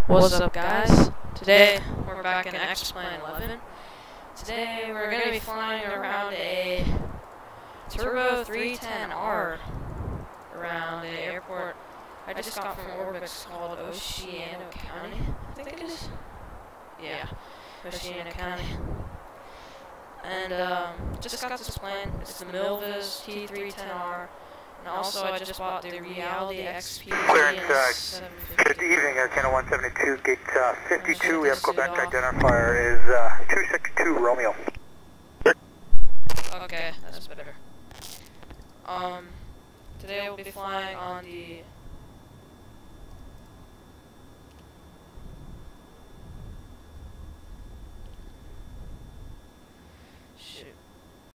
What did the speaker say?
What's up, guys? Today we're back in XP11. Today we're going to be flying around a Turbo 310R around an airport I just got from Orbix called Oceano County, I think it is. Yeah, Oceano County. And just got this plane. It's the Milvis T310R. And also, I just bought the Reality XP11. Good evening, Channel 172, gate 52. We have Quebec identifier is 262 Romeo. Okay, that's better. Today we'll be flying on the